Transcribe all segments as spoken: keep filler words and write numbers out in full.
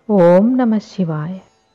ఓం నమ శివాయ.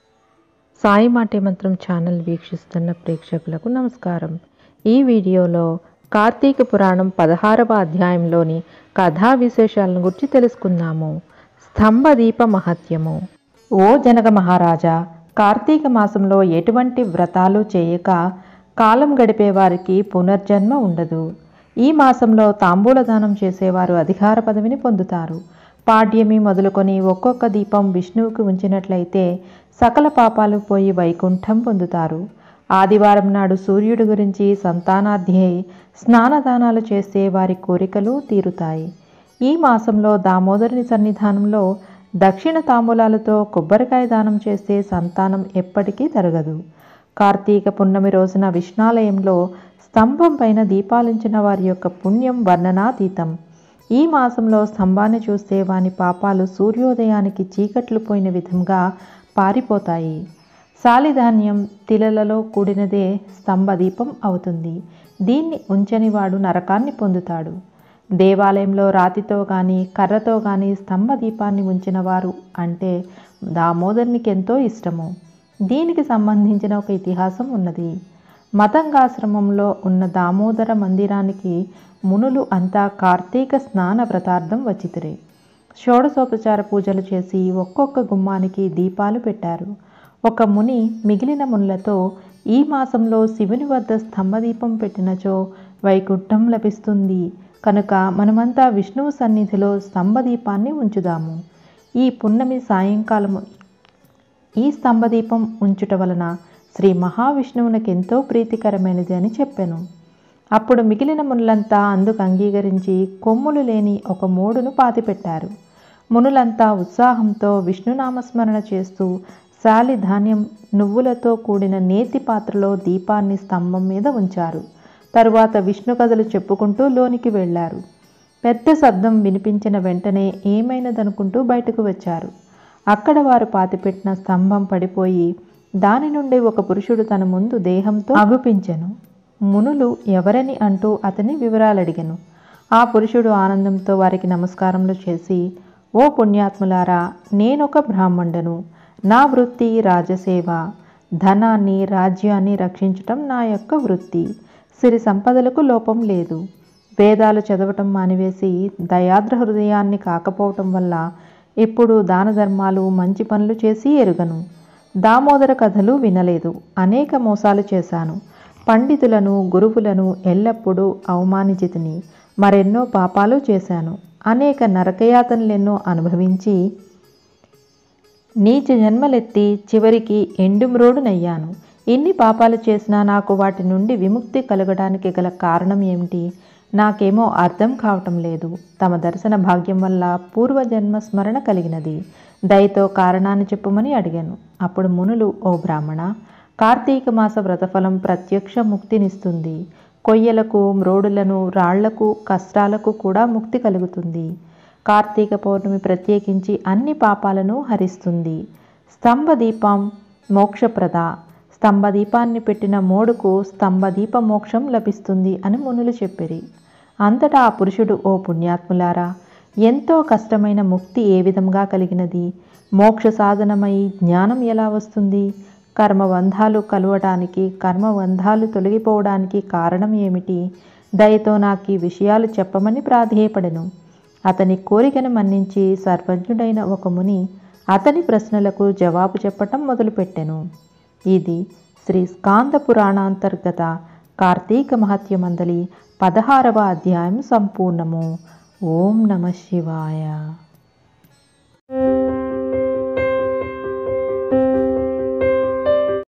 సాయి మాటే మంత్రం ఛానల్ వీక్షిస్తున్న ప్రేక్షకులకు నమస్కారం. ఈ వీడియోలో కార్తీక పురాణం పదహారవ అధ్యాయంలోని కథా విశేషాలను గురించి తెలుసుకుందాము. స్తంభ దీప మహత్యము. ఓ జనక మహారాజా, కార్తీక మాసంలో ఎటువంటి వ్రతాలు చేయక కాలం గడిపే వారికి పునర్జన్మ ఉండదు. ఈ మాసంలో తాంబూల దానం చేసేవారు అధికార పదవిని పొందుతారు. పాడ్యమి మొదలుకొని ఒక్కొక్క దీపం విష్ణువుకి ఉంచినట్లయితే సకల పాపాలు పోయి వైకుంఠం పొందుతారు. ఆదివారం నాడు సూర్యుడి గురించి సంతానాధ్యై స్నానదానాలు చేస్తే వారి కోరికలు తీరుతాయి. ఈ మాసంలో దామోదరుని సన్నిధానంలో దక్షిణ తాంబూలాలతో కొబ్బరికాయ దానం చేస్తే సంతానం ఎప్పటికీ తరగదు. కార్తీక పున్నమి రోజున విష్ణాలయంలో స్తంభం పైన దీపాలించిన వారి యొక్క పుణ్యం వర్ణనాతీతం. ఈ మాసంలో స్తంభాన్ని చూస్తే వాని పాపాలు సూర్యోదయానికి చీకట్లు పోయిన విధంగా పారిపోతాయి. సాలిధాన్యం తిలలలో కూడినదే స్తంభదీపం అవుతుంది. దీన్ని ఉంచని వాడు నరకాన్ని పొందుతాడు. దేవాలయంలో రాతితో కానీ కర్రతో కానీ స్తంభదీపాన్ని ఉంచిన వారు అంటే దామోదరునికి ఎంతో ఇష్టము. దీనికి సంబంధించిన ఒక ఇతిహాసం ఉన్నది. మతంగాశ్రమంలో ఉన్న దామోదర మందిరానికి మునులు అంతా కార్తీక స్నాన వ్రతార్థం వచ్చితిరే. షోడశోపచార పూజలు చేసి ఒక్కొక్క గుమ్మానికి దీపాలు పెట్టారు. ఒక ముని మిగిలిన మునులతో, ఈ మాసంలో శివుని వద్ద స్తంభదీపం పెట్టినచో వైకుంఠం లభిస్తుంది కనుక మనమంతా విష్ణువు సన్నిధిలో స్తంభదీపాన్ని ఉంచుదాము. ఈ పున్నమి సాయంకాలము ఈ స్తంభదీపం ఉంచుట వలన శ్రీ మహావిష్ణువునికి ఎంతో ప్రీతికరమైనది అని చెప్పాను. అప్పుడు మిగిలిన మునులంతా అందుకు అంగీకరించి కొమ్ములు లేని ఒక మోడును పాతిపెట్టారు. మునులంతా ఉత్సాహంతో విష్ణునామస్మరణ చేస్తూ శాలి ధాన్యం నువ్వులతో కూడిన నేతి పాత్రలో దీపాన్ని స్తంభం మీద ఉంచారు. తరువాత విష్ణు కథలు చెప్పుకుంటూ లోనికి వెళ్ళారు. పెద్ద శబ్దం వినిపించిన వెంటనే ఏమైనదనుకుంటూ బయటకు వచ్చారు. అక్కడ వారు పాతిపెట్టిన స్తంభం పడిపోయి దాని నుండి ఒక పురుషుడు తన ముందు దేహంతో అగుపించెను. మునులు ఎవరని అంటూ అతని వివరాలు అడిగెను. ఆ పురుషుడు ఆనందంతో వారికి నమస్కారములు చేసి, ఓ పుణ్యాత్ములారా, నేనొక బ్రాహ్మణుడను. నా వృత్తి రాజసేవ. ధనాన్ని రాజ్యాన్ని రక్షించటం నా యొక్క వృత్తి. సిరి సంపదలకు లోపం లేదు. వేదాలు చదవటం మానివేసి దయాద్ర హృదయాన్ని కాకపోవటం వల్ల ఇప్పుడు దాన ధర్మాలు మంచి పనులు చేసి ఎరుగను. దామోదర కథలు వినలేదు. అనేక మోసాలు చేశాను. పండితులను గురువులను ఎల్లప్పుడూ అవమానించితిని. మరెన్నో పాపాలు చేశాను. అనేక నరకయాతనలెన్నో అనుభవించి నీచ జన్మలెత్తి చివరికి ఎండుమ్రోడునయ్యాను. ఇన్ని పాపాలు చేసినా నాకు వాటి నుండి విముక్తి కలగడానికి గల కారణం ఏమిటి? నాకేమో అర్థం కావటం లేదు. తమ దర్శన భాగ్యం వల్ల పూర్వజన్మ స్మరణ కలిగినది. దయతో కారణాన్ని చెప్పమని అడిగాను. అప్పుడు మునులు, ఓ బ్రాహ్మణ, కార్తీక మాస వ్రతఫలం ప్రత్యక్ష ముక్తినిస్తుంది. కొయ్యలకు, మ్రోడులను, రాళ్లకు, కష్టాలకు కూడా ముక్తి కలుగుతుంది. కార్తీక పౌర్ణమి ప్రత్యేకించి అన్ని పాపాలను హరిస్తుంది. స్తంభదీపం మోక్షప్రద. స్తంభదీపాన్ని పెట్టిన మోడుకు స్తంభదీప మోక్షం లభిస్తుంది అని మునులు చెప్పిరి. అంతటా ఆ పురుషుడు, ఓ పుణ్యాత్ములారా, ఎంతో కష్టమైన ముక్తి ఏ విధంగా కలిగినది? మోక్ష సాధనమై జ్ఞానం ఎలా వస్తుంది? కర్మబంధాలు కలవటానికి, కర్మబంధాలు తొలగిపోవడానికి కారణం ఏమిటి? దయతో నాకు ఈ విషయాలు చెప్పమని ప్రాధేయపడెను. అతని కోరికను మన్నించి సర్వజ్ఞుడైన ఒక ముని అతని ప్రశ్నలకు జవాబు చెప్పటం మొదలుపెట్టెను. ఇది శ్రీ స్కాంద పురాణాంతర్గత కార్తీక మహత్యమందలి పదహారవ అధ్యాయం సంపూర్ణము. ఓం నమ శివాయ.